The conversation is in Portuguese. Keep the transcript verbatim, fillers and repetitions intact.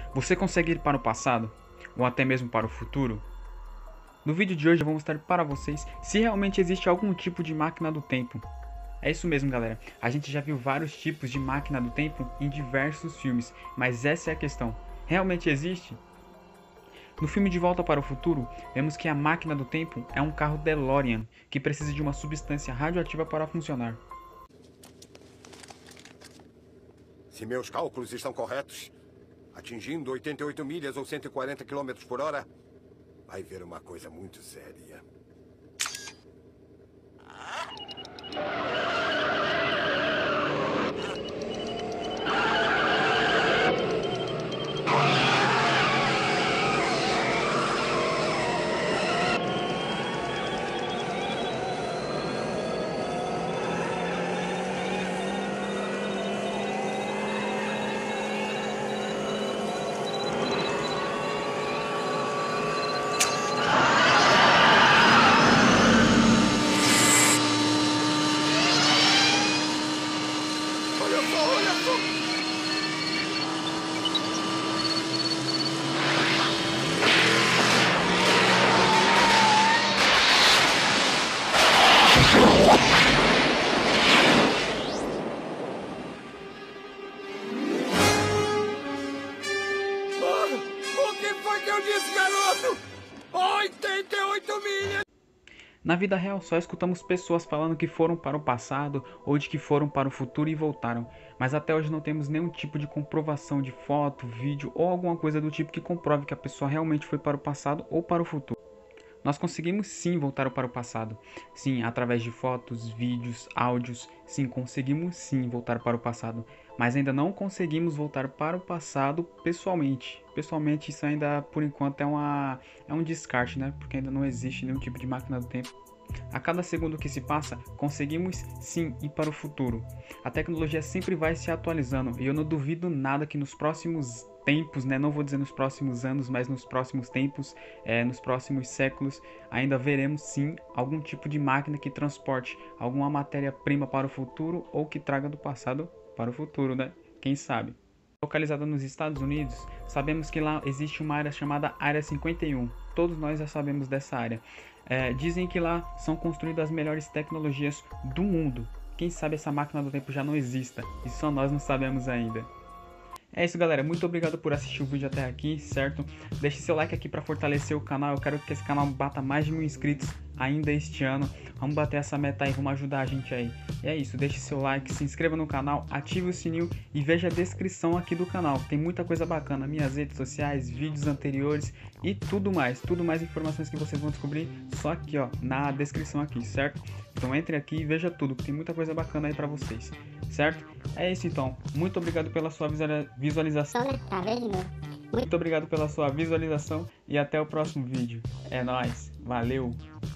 Você consegue ir para o passado? Ou até mesmo para o futuro? No vídeo de hoje eu vou mostrar para vocês se realmente existe algum tipo de máquina do tempo. É isso mesmo, galera. A gente já viu vários tipos de máquina do tempo em diversos filmes, mas essa é a questão. Realmente existe? No filme De Volta para o Futuro, vemos que a máquina do tempo é um carro DeLorean, que precisa de uma substância radioativa para funcionar. Se meus cálculos estão corretos, atingindo oitenta e oito milhas ou cento e quarenta quilômetros por hora, vai ver uma coisa muito séria. Olha só, olha só! O que foi que eu disse, garoto? oitenta e oito milhas! Na vida real, só escutamos pessoas falando que foram para o passado ou de que foram para o futuro e voltaram, mas até hoje não temos nenhum tipo de comprovação de foto, vídeo ou alguma coisa do tipo que comprove que a pessoa realmente foi para o passado ou para o futuro. Nós conseguimos sim voltar para o passado, sim, através de fotos, vídeos, áudios, sim, conseguimos sim voltar para o passado, mas ainda não conseguimos voltar para o passado pessoalmente. Pessoalmente isso ainda por enquanto é, uma, é um descarte, né? Porque ainda não existe nenhum tipo de máquina do tempo. A cada segundo que se passa, conseguimos sim ir para o futuro. A tecnologia sempre vai se atualizando e eu não duvido nada que nos próximos tempos, né, não vou dizer nos próximos anos, mas nos próximos tempos, é, nos próximos séculos, ainda veremos sim algum tipo de máquina que transporte alguma matéria-prima para o futuro ou que traga do passado para o futuro, né? Quem sabe? Localizada nos Estados Unidos, sabemos que lá existe uma área chamada Área cinquenta e um. Todos nós já sabemos dessa área. É, dizem que lá são construídas as melhores tecnologias do mundo. Quem sabe essa máquina do tempo já não exista e só nós não sabemos ainda. É isso, galera, muito obrigado por assistir o vídeo até aqui, certo? Deixe seu like aqui para fortalecer o canal, eu quero que esse canal bata mais de mil inscritos ainda este ano. Vamos bater essa meta aí, vamos ajudar a gente aí. E é isso, deixe seu like, se inscreva no canal, ative o sininho e veja a descrição aqui do canal. Tem muita coisa bacana, minhas redes sociais, vídeos anteriores e tudo mais. Tudo mais informações que vocês vão descobrir só aqui, ó, na descrição aqui, certo? Então entre aqui e veja tudo, que tem muita coisa bacana aí pra vocês, certo? É isso então, muito obrigado pela sua visualização, né? Tá vendo? Muito obrigado pela sua visualização e até o próximo vídeo. É nóis, valeu!